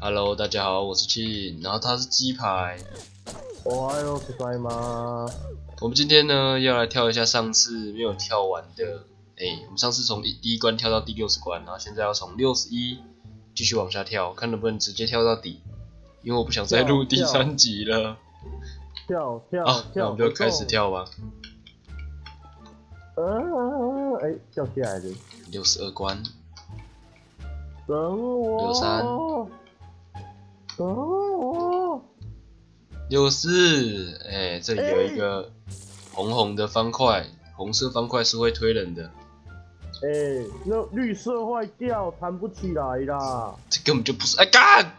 Hello，大家好，我是 Chin，然后他是鸡排。 おはようございます。 我们今天呢要来跳一下上次没有跳完的，我们上次从第一关跳到第60关，然后现在要从61继续往下跳，看能不能直接跳到底，因为我不想再录第3集了。 跳， 那我们就开始跳吧。 跳下来了。 62关。 等我。 63。 等我。 64，这里有一个红的方块，红色方块是会推人的。 那绿色坏掉，弹不起来啦。 这根本就不是，干！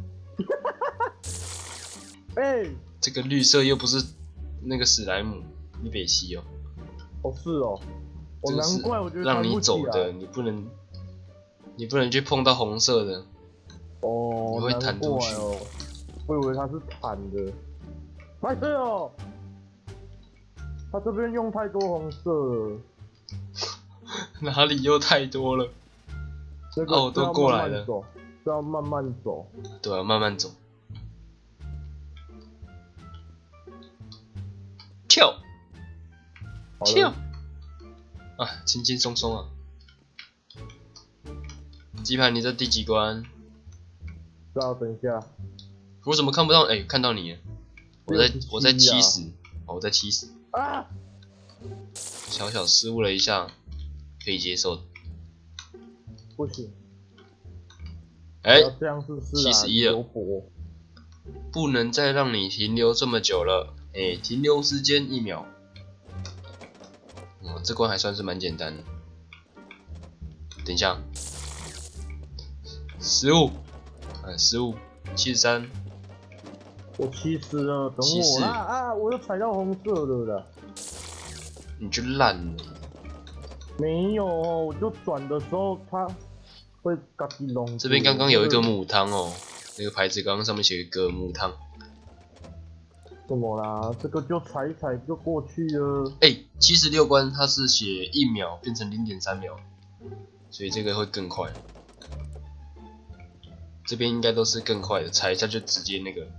这个绿色又不是那个史莱姆，你北西哦。 哦，是哦。我难怪我觉得让你弹不起来。 走的，你不能去碰到红色的。 哦， 你会弹出去。 哦，我以为它是弹的。白色哦。他这边用太多红色了。 哪里又太多了？ 这个我都过来了。 这要慢慢走。 对啊，慢慢走。跳，跳，轻轻松松啊！鸡排，你这第几关？ 等一下。 我怎么看不到？看到你了。我在70，我在70。 啊！ 小小失误了一下，可以接受的。 不行。这样是 71了。不能再让你停留这么久了。停留时间1秒。这关还算是蛮简单的。等一下。15，失误，73。 我70了，等我我又踩到红色的了。 你就烂了。 没有哦，我就转的时候它会嘎叽隆。 这边刚刚有一个母汤哦，那个牌子刚刚上面写一个母汤。 怎么啦？这个就踩一踩就过去了。 76关它是写1秒变成0.3秒，所以这个会更快。这边应该都是更快的，踩一下就直接那个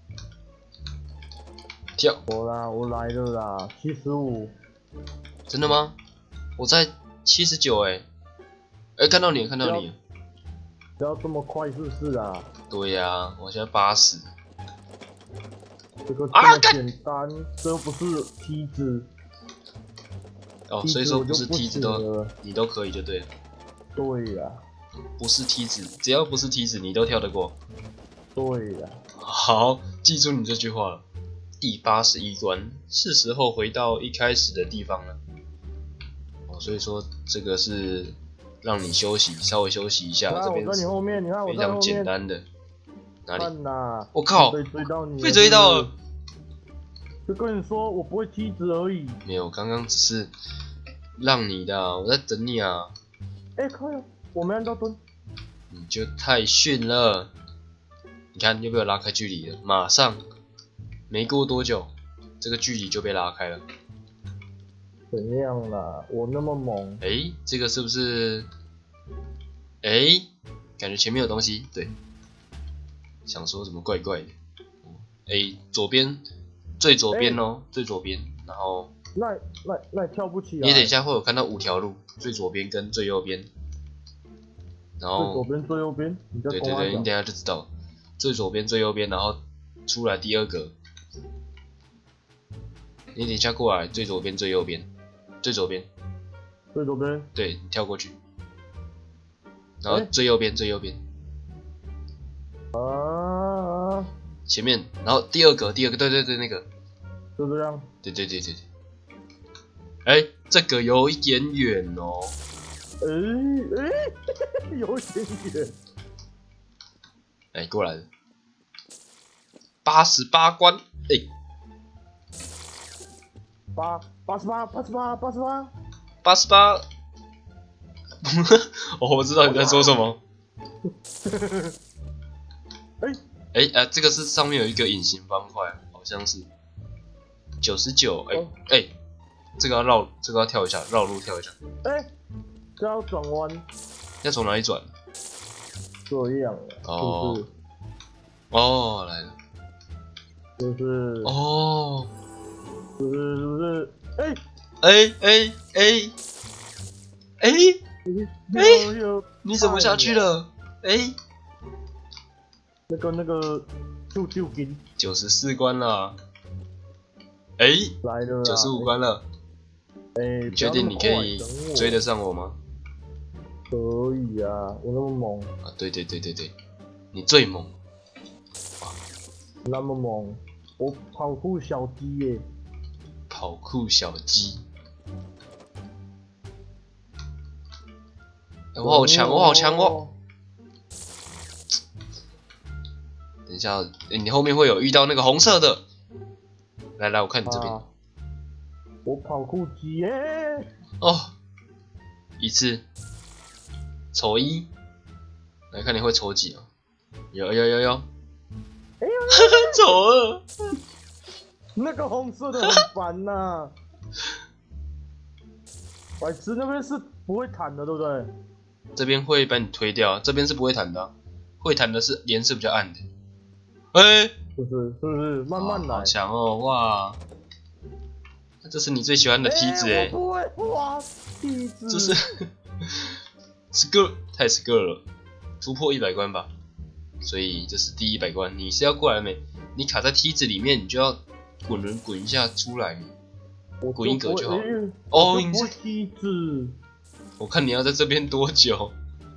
跳。 我来了啦，75。 真的吗？我在79看到你了。 不要这么快，是不是啊？ 对呀，我现在80。 这个这么简单，这又不是梯子。 所以说不是梯子你都可以就对了。 对呀。 不是梯子，只要不是梯子，你都跳得过。 对呀。 好，记住你这句话了。第81关，是时候回到一开始的地方了。所以说这个是让你稍微休息一下。这边是非常简单的。哪里？我靠！被追到了。 就跟你说，我不会梯子而已。 没有，刚刚只是让你的，我在等你啊。 可以，我没按到蹲。 你就太逊了。你看又被我拉开距离了，马上没过多久，这个距离就被拉开了。 怎样啦？我那么猛。 这个是不是？感觉前面有东西。对。想说怎么怪怪的。左边，最左边哦，最左边。然后。 那跳不起来。 你等一下会有看到5条路，最左边跟最右边。然后。 最左边最右边。 对，你等一下就知道。最左边最右边，然后出来第2格。你等一下过来，最左边最右边。最左边。对，你跳过去。然后最右边。前面，然后第2格，对，那个。 就这样。 对。这个有一点远哦。 有一点远。 过来了。88关。88。我知道你在说什么。这个是上面有一个隐形方块，好像是99。这个要跳一下，绕路跳一下。 这要转弯。 要从哪里转？ 这样哦， 哦，来了。 是不是？ 哦， 是不是？是不是？哎哎， 有你怎么下去了？哎， 那个救兵 94关了。哎， 来了啦 95关了。 哎， 你确定你可以追得上我吗？ 可以啊，我那么猛。 啊，对，你最猛。 那么猛，我跑酷小鸡耶！ 跑酷小鸡。欸我好强，我好强哦！等一下，欸你后面会有遇到那个红色的。来，我看你这边。 我跑酷鸡耶！ 哦，一次抽1，来看你会抽几啊？有， 哎呦， 抽2。 那个红色的很烦呐、白痴，那边是不会弹的，对不对？ 这边会把你推掉，这边是不会弹的、啊，会弹的是连是比较暗的。哎、 是不是？慢慢来。 好强哦，哇！这是你最喜欢的梯子哎、 我不会哇，梯子。 这是Skirt 太 Skirt 了，突破100关吧。所以这是第100关，你是要过来没？你卡在梯子里面，你就要滚一下出来，滚一格就好了。哦，你是梯子。 我看你要在这边多久？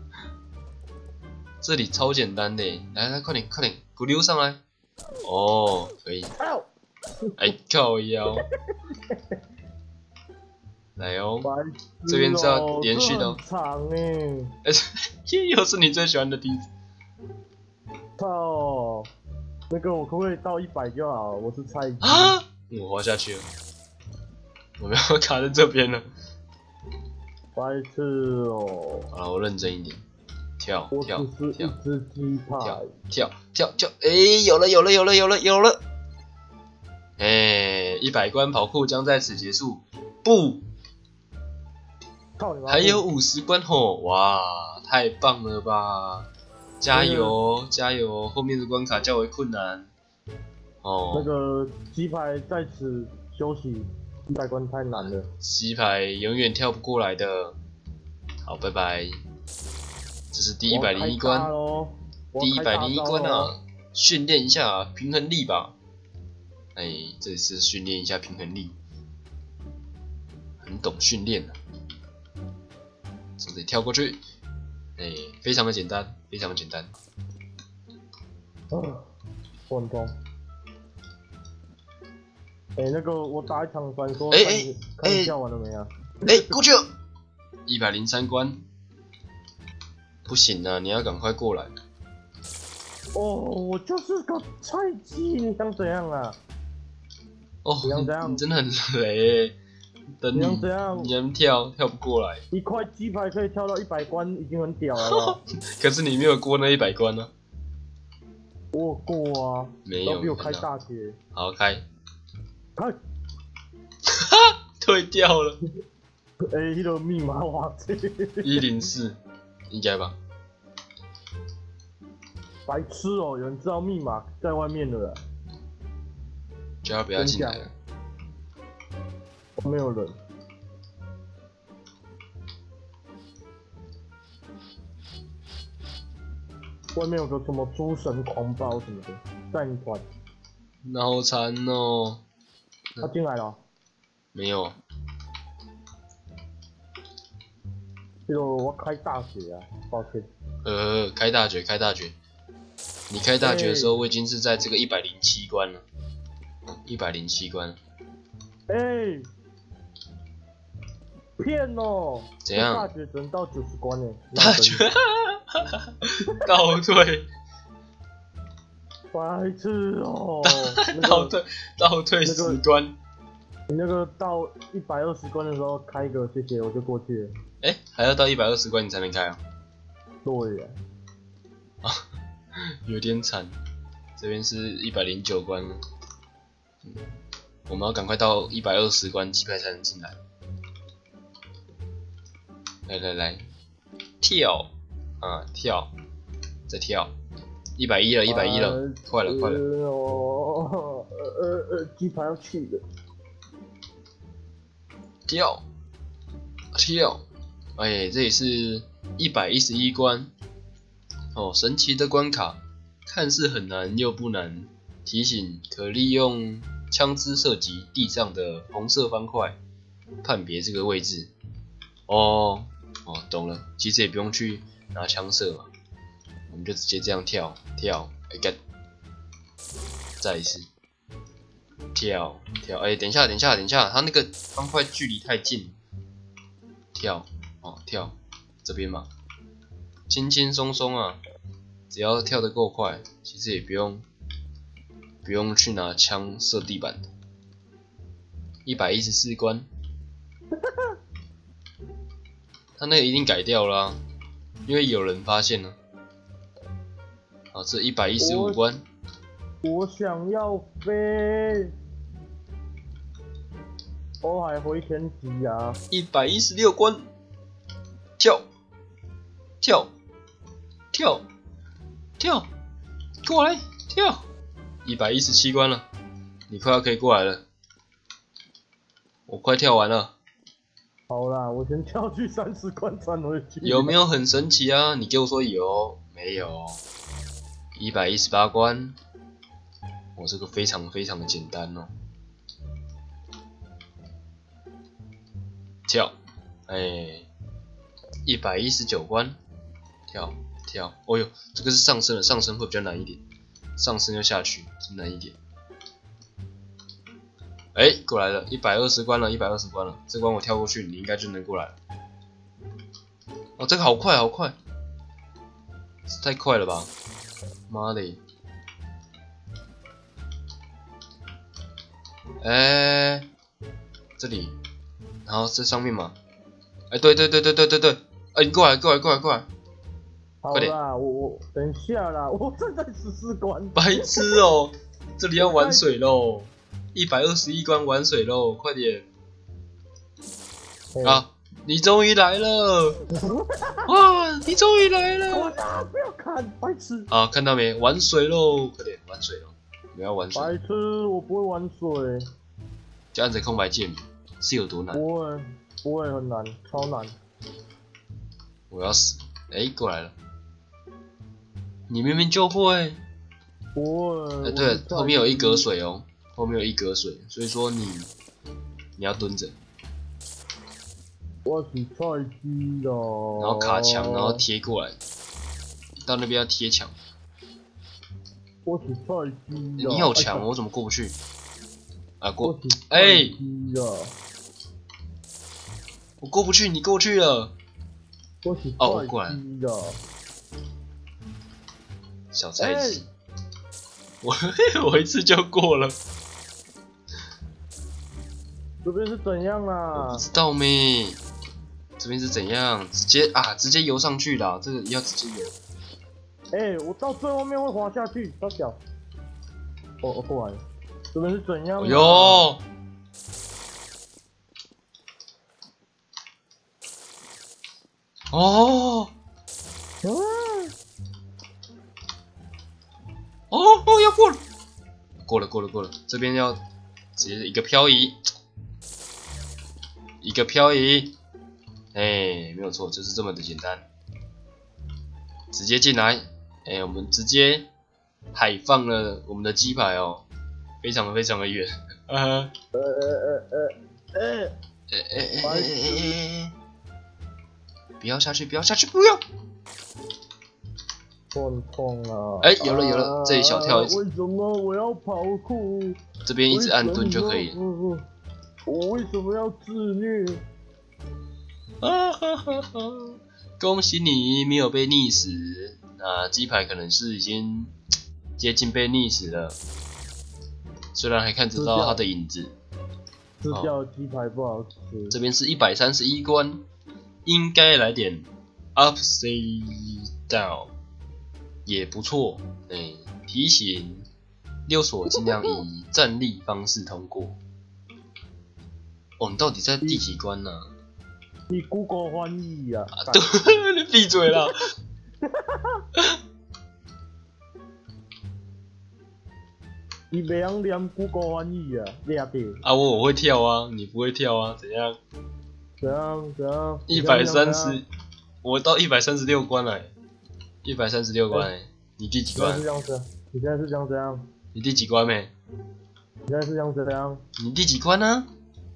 这里超简单的，来，快点，滚溜上来。哦，可以。哎，靠腰。来哦，这边是要连续的哦。 长哎。 又是你最喜欢的梯子。 操！那个我可不可以到100就好？我是菜鸡。 啊！我滑下去了，我们要卡在这边了。 白痴哦！ 好了，我认真一点，跳， 我只是一只鸡排。 跳，哎，有了！哎，100关跑酷将在此结束。不，还有50关吼！哇，太棒了吧！加油，后面的关卡较为困难。哦， 那个鸡排在此休息，100关太难了。 鸡排永远跳不过来的。好，拜拜。这是第101关，第101关啊！训练一下平衡力吧。哎，这里是训练一下平衡力，很懂训练啊。从这里跳过去，哎，非常的简单。 我很痛。哎，那个我打一场传说，看你跳完了没啊？ 哎，过去了。103关，不行啊，你要赶快过来。 哦，我就是个菜鸡，你想怎样啊？ 哦，你真的很雷欸。等你能跳不过来。 一块鸡排可以跳到100关，已经很屌了。 可是你没有过那100关啊。 我过啊， 没有。 比我开大铁。 好，开。 哈， 退掉了。 哎，那个密码哇塞 ！104，应该吧？ 白痴哦，有人知道密码在外面的了。 叫他不要进来了。 没有人。外面有个什么诸神狂暴什么的战团。 脑残哦！ 他进来了？ 没有。 这个我开大血啊，抱歉。 开大绝！你开大绝的时候，我已经是在这个107关了。107关。 哎，骗哦！ 怎样？ 大绝只能到90关呢。 大绝，倒退。 白痴哦！ 倒退10关。 你那个到120关的时候开一个，谢谢，我就过去了。 哎，还要到120关你才能开啊？ 对呀。 啊，有点惨。这边是109关了。我们要赶快到120关，鸡排才能进来。来，跳啊跳，再跳， 110了，110了，快了快了。 鸡排要去了。 跳，哎，这里是111关。哦，神奇的关卡，看似很难又不难。提醒可利用枪支射击地上的红色方块，判别这个位置。哦，懂了。其实也不用去拿枪射嘛，我们就直接这样跳，哎干，再一次，跳，哎，等一下，它那个方块距离太近，跳，这边嘛，轻轻松松啊，只要跳得够快，其实也不用去拿枪射地板。114关，他那个一定改掉了啊，因为有人发现了。好，这115关。 我想要飞，我还会天机啊 ！116关，跳，过来，跳！117关了，你快要可以过来了，我快跳完了。 好啦，我先跳去30关转回去。 有没有很神奇啊？你给我说有，没有？118关，我这个非常的简单哦。跳，哎，119关，跳，哦呦，这个是上升的，上升会比较难一点，上升又下去是难一点。哎，过来了，120关了，这关我跳过去，你应该就能过来了。哦，这个好快，太快了吧！妈的！哎，这里，然后这上面嘛，哎，对，哎，你过来， 好啦，我等一下啦，我正在14关。 白痴哦，这里要玩水喽！121关玩水喽，快点！啊，你终于来了！哇，你终于来了！ 我打，不要看，白痴！ 啊，看到没？玩水喽，快点玩水喽！我们要玩水。 白痴，我不会玩水。 就按着空白键是有多难？ 不会很难，超难。 我要死！哎，过来了。你明明就会。 不会。 哎，对，后面有一格水哦，所以说你要蹲着。 我是菜鸡咯。 然后卡墙，然后贴过来，到那边要贴墙。 我是菜鸡。 你有墙，我怎么过不去？啊，过！ 哎， 我过不去，你过去了。哦，我过来了。小菜鸡，我一次就过了。 这边是怎样啦？ 我不知道咩。这边是怎样？直接游上去啦，这个要直接游。 哎，我到最后面会滑下去，小小。我过来了。这边是怎样？ 哟。哦。哦，要过了。过了。这边要直接一个漂移。哎，没有错，就是这么的简单。直接进来，哎，我们直接海放了我们的鸡排哦，非常的远。不要下去，不要！ 很痛啊！ 哎，有了，这里小跳一次。 为什么我要跑酷？ 这边一直按蹲就可以了。 我为什么要自虐？ 恭喜你没有被溺死，那鸡排可能是已经接近被溺死了，虽然还看得到它的影子。 吃掉鸡排不好吃。 这边是131关，应该来点 upside down 也不错。哎，提醒溜索尽量以站立方式通过。哦，你到底在第几关呢？ 你 Google 翻译啊！ 对，你闭嘴啦！ 伊袂晓念 Google 翻译啊，掠着。 啊，我会跳啊，你不会跳啊？怎样？130，我到136关了，136关欸，你第几关？ 你现在是这样怎样？ 你第几关没？ 你现在是这样怎样？ 你第几关呢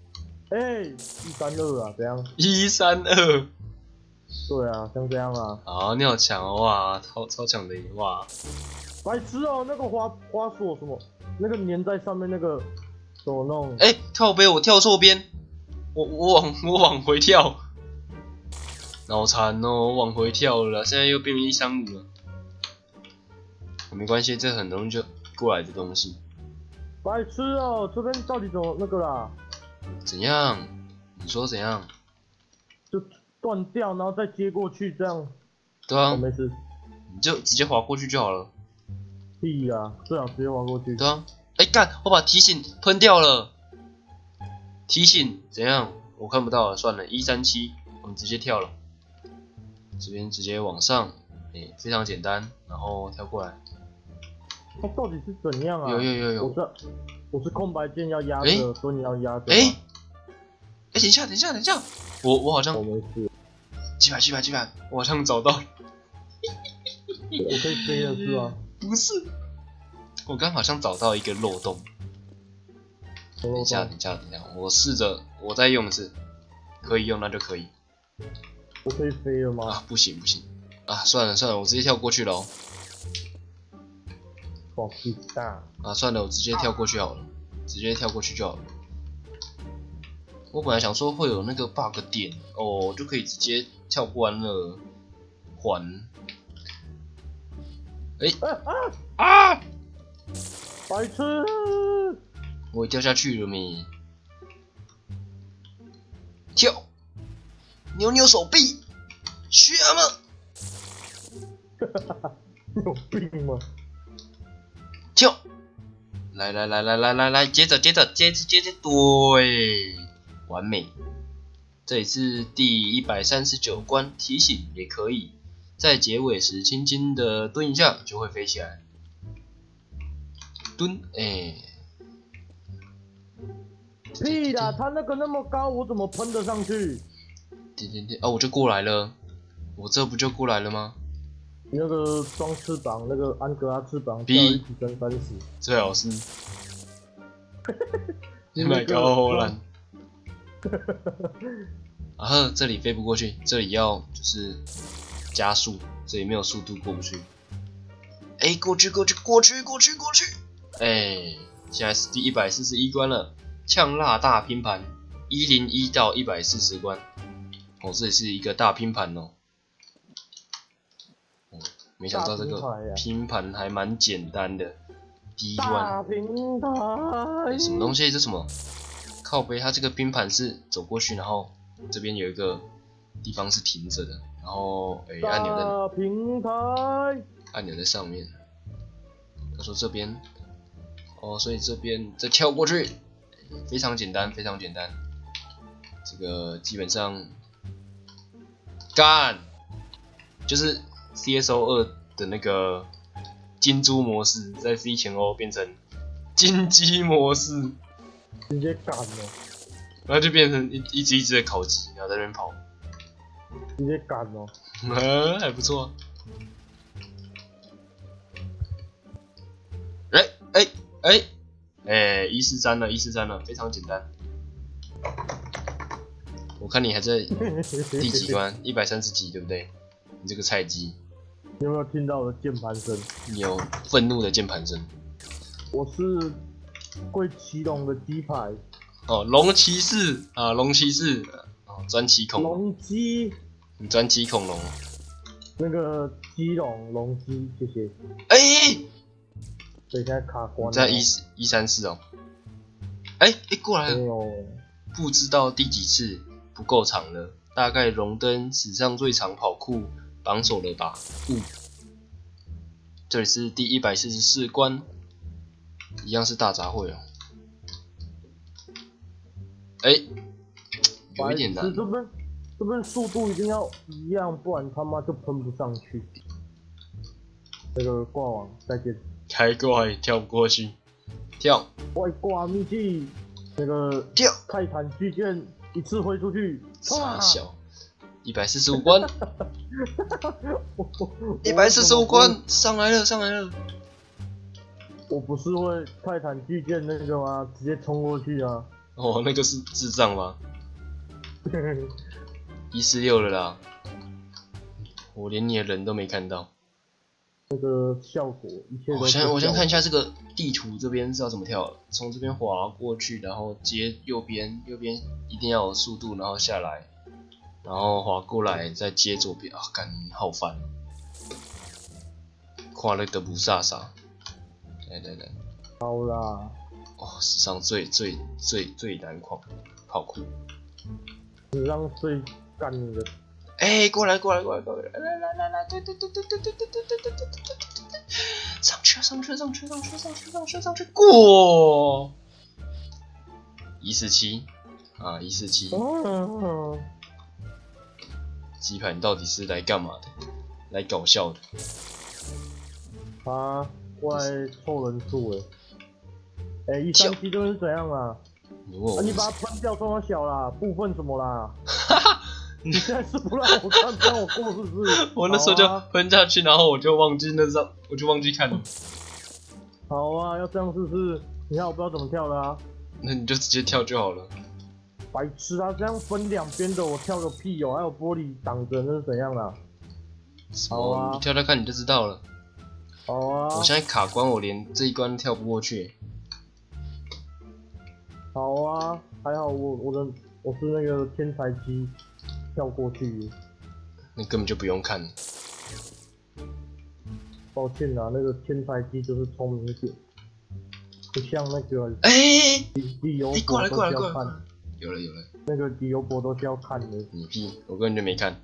？132啊，怎样 ？132。 对啊，像这样啊。 啊，你好强哦！哇，超强的哇！ 白痴哦，那个滑索什么，那个粘在上面那个怎么弄？ 靠背，我跳错边，我往回跳，脑残哦，我往回跳了啦，现在又变135了。没关系，这很容易就过来的东西。 白痴哦，这边到底怎么那个啦？ 怎样？你说怎样？ 就断掉，然后再接过去这样。 对啊， 没事， 你就直接滑过去就好了。 屁啊，最好直接滑过去。 对啊，干，我把提醒喷掉了。提醒怎样？我看不到了，算了，137，我们直接跳了。这边直接往上，非常简单，然后跳过来。 它到底是怎样啊？ 有。 我是空白键要压着，所以你要压着。 等一下，我好像我没事。 700，我好像找到。 我可以飞了是吗？ 不是，我刚好像找到一个漏洞。等一下，我试着，我再用一次，可以用那就可以。 我可以飞了吗？ 啊，不行啊，算了，我直接跳过去了。 哇，屁大！ 啊，算了，我直接跳过去好了，直接跳过去就好了。我本来想说会有那个 bug 点哦，就可以直接跳关了， 白痴！ 我也掉下去了没？跳，扭手臂，学吗？ 你有病吗？ 跳，来，接着，对，完美。这里是第139关，提醒也可以，在结尾时轻轻的蹲一下就会飞起来。蹲， 屁啦，他那个那么高，我怎么喷得上去？ 点，我就过来了，我这不就过来了吗？ 你那个装翅膀，那个安格拉翅膀，叫一起升30， 最好是。你买高后烂。然后这里飞不过去，这里要就是加速，这里没有速度过不去。过去！现在是第141关了，呛辣大拼盘，101到140关。哦，这里是一个大拼盘哦。没想到这个拼盘还蛮简单的，第一关。 大平台。 什么东西？这什么？靠背，它这个拼盘是走过去，然后这边有一个地方是停着的，然后按钮在平台， 按钮在上面。他说这边，所以这边再跳过去，非常简单。这个基本上干就是 CSO2的那个金猪模式，在 C 前 O 变成金鸡模式。 直接干了， 然后就变成一只的烤鸡，然后在那边跑， 直接干了， 还不错。143了，非常简单。我看你还在第几关？130几，对不对？你这个菜鸡， 你有没有听到我的键盘声？ 你有愤怒的键盘声。 我是会骑龙的鸡排。 龙骑士啊，专骑恐龙。 龙鸡。 你专骑恐龙。 那个鸡龙鸡，谢谢。所以现在卡关了。 在134哦。过来了。不知道第几次，不够长了，大概荣登史上最长跑酷榜首了吧？这里是第144关，一样是大杂烩哦。有一点难。 这边速度一定要一样，不然他妈就喷不上去。这个挂网再见。 开挂也跳不过去。 跳， 外挂秘技，那个跳， 泰坦巨剑一次挥出去， 傻小，145关，145关，上来了，上来了。 我不是会泰坦巨剑那个吗？直接冲过去啊！ 哦，那个是智障吗？146了啦，我连你的人都没看到。 那个效果，一切都是我先看一效下这个地图这边是要怎么跳的。从这边滑过去，然后接右边，右边一定要有速度，然后下来，然后滑过来再接左边。啊，干你好烦！跨了德布萨萨，来， 果好啦， 哦，史上最难跑酷。 史上最干的。 哎，过来，来，对，上去，过147啊，147，鸡排你到底是来干嘛的？来搞笑的？ 他过来凑人数哎，137这边是怎样啊？ 你问我， 你把它喷掉，装小啦，部分什么啦？你现在是不让我看，不让我过是不是？ 我那时候就喷下去，然后我就忘记看了。 好啊，要这样是不是？你看我不知道怎么跳的啊。 那你就直接跳就好了。 白痴啊，这样分两边的我跳个屁哦，还有玻璃挡着，那是怎样啊？好啊， 你跳跳看你就知道了。 好啊。 我现在卡关，我连这一关跳不过去。 好啊，还好我是那个天才机跳过去。 那根本就不用看。 抱歉啊，那个天才机就是聪明一点，不像那个理由博都是要看。 有了， 那个理由博都是要看的。 你屁，我根本就没看。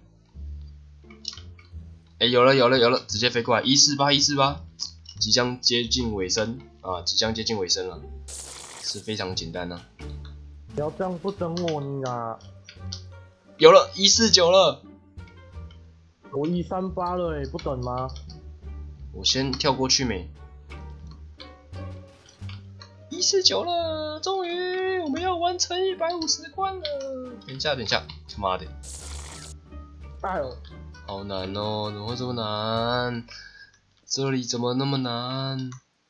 哎，有了，直接飞过来，148，即将接近尾声啊，了，是非常简单啊。 不要这样不等我你啊！ 有了149了， 我138了不等吗？ 我先跳过去没？149了，终于我们要完成150关了。等一下，他妈的！ 哎呦， 好难哦，怎么会这么难？这里怎么那么难？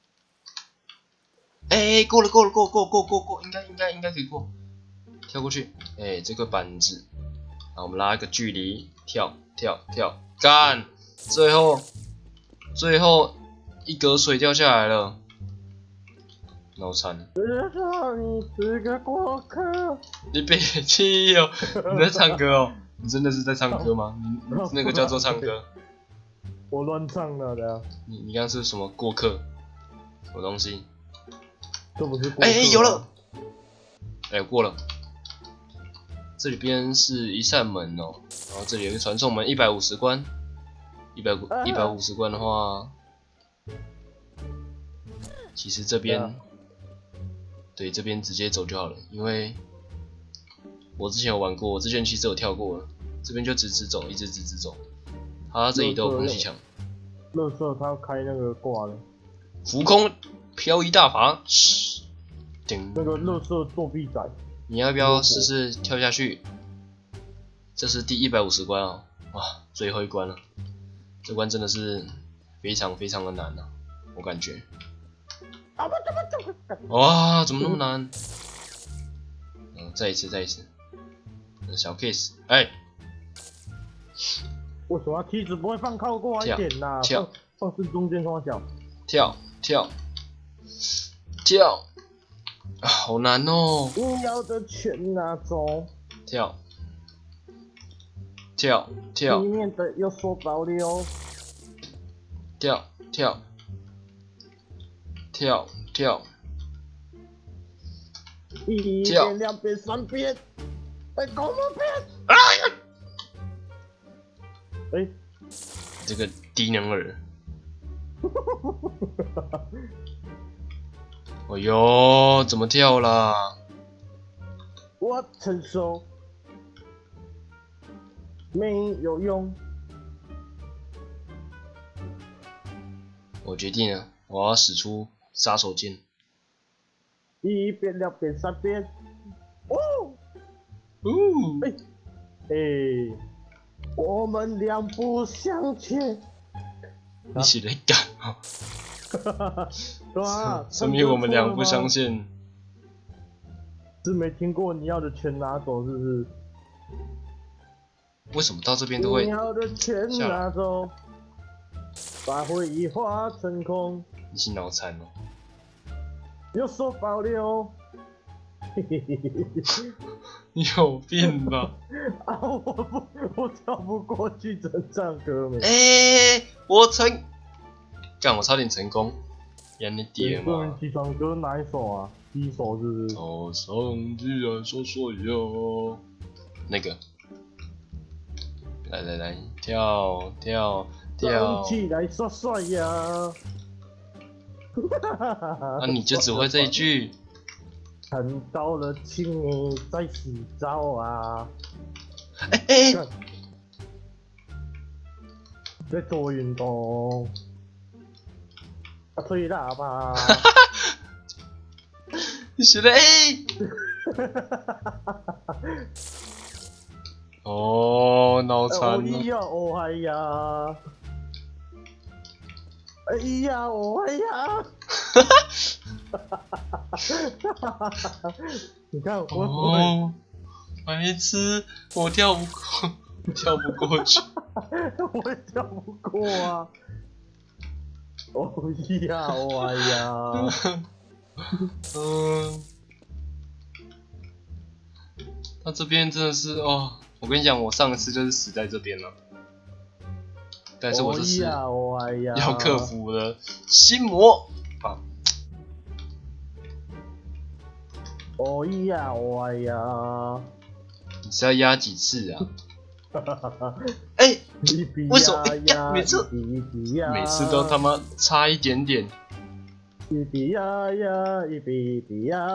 哎，过了，应该可以过。跳过去，哎，这个板子，好，我们拉一个距离，跳，干！最后一格水掉下来了，脑残。 你是个过客。 你别气哦，你在唱歌哦？你真的是在唱歌吗？你那个叫做唱歌？ 我乱唱了的。 你刚刚是什么过客？什么东西？ 这不是过客。 有了。过了。这里边是一扇门哦，然后这里有一个传送门，150关。150关的话，其实这边，对，这边直接走就好了，因为我之前有玩过，我之前其实有跳过了，这边就直走，一直直走。它这里都有空气墙。 垃圾它要开那个挂的。 浮空漂移大法，顶。 那个垃圾作弊仔。你要不要试试跳下去？这是第150关啊，哇，最后一关了。这关真的是非常的难啊，我感觉。哇，怎么那么难？再一次。小 case， 为什么梯子不会放靠过来一点呐？放正中间双脚。 跳，好難哦！ 你要的全拿走。 跳， 里面的有所保留。 跳， 一边、两边、三边，搞什么边？ 这个低能儿。哎呦，怎么跳啦？ 我承受，没有用。 我决定了，我要使出杀手锏。 一遍、2遍、3遍。哦，我们两不相欠。 你是在干哦？ 对啊， 说明我们两不相欠。 是没听过你要的钱拿走，是不是？ 为什么到这边都会你要的钱拿走，把回忆化成空。 你是脑残哦？ 有所保留。 你有病吧？ 啊！我跳不过去整唱歌没？ 我干，我差点成功。演你爹嘛！ 起床歌哪一首啊？第一首是不是？ 早上居然说哟，那个，来，跳！ 站起来耍帅呀！ 啊，你就只会这一句。 看到了，请你在洗澡啊！在做运动，吹喇叭。 你写的哦，脑残了。 哎呀，哦哎呀！哎呀，哦哎呀！你看我白痴，我跳不过去。 我也跳不过啊！哦呀，哦哎呀！ 他这边真的是哦，我跟你讲，我上一次就是死在这边了。但是我这是要克服的心魔啊！ 哦呀，哦哎呀！ 你是要压几次啊？为什么每次都他妈差一点点？ 一比呀呀，一比呀！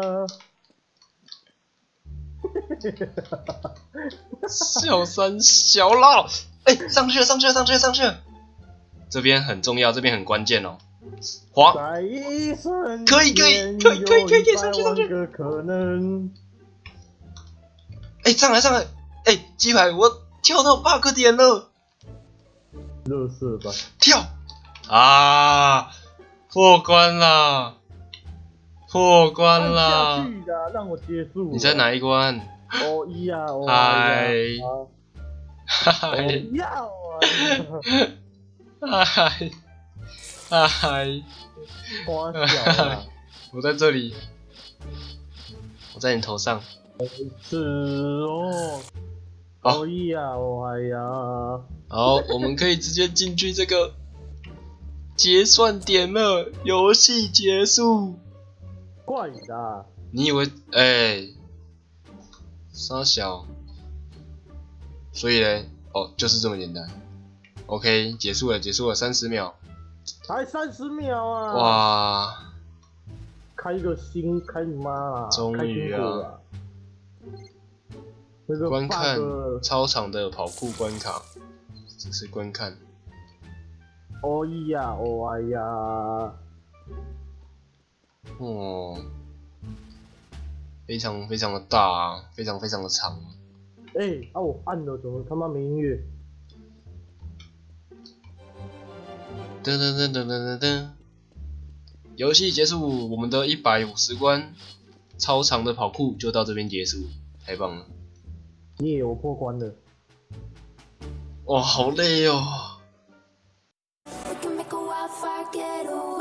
小三小老，上去了！这边很重要，这边很关键哦。滑，可以，上去！ 可能。 上来！鸡排，我跳到 bug 点了。 乐色吧。 跳啊！破关啦！ 下去的，让我结束。 你在哪一关？ 哦呀，哦嗨！我在这里，我在你头上。 是哦。哦呀，哦哎呀！ 好，我们可以直接进去这个结算点了，游戏结束。 怪的。 你以为傻小？所以嘞，就是这么简单。OK， 结束了，30秒。 才30秒啊！ 哇！ 开个心，开你妈啦！ 终于啊！观看超长的跑酷关卡，只是观看。 哦呀，哦哎呀！ 非常的大啊，非常的长。 我按了，怎么他妈没音乐？ 噔，游戏结束，我们的150关超长的跑酷就到这边结束，太棒了！ 我破关了。 哇，好累哦。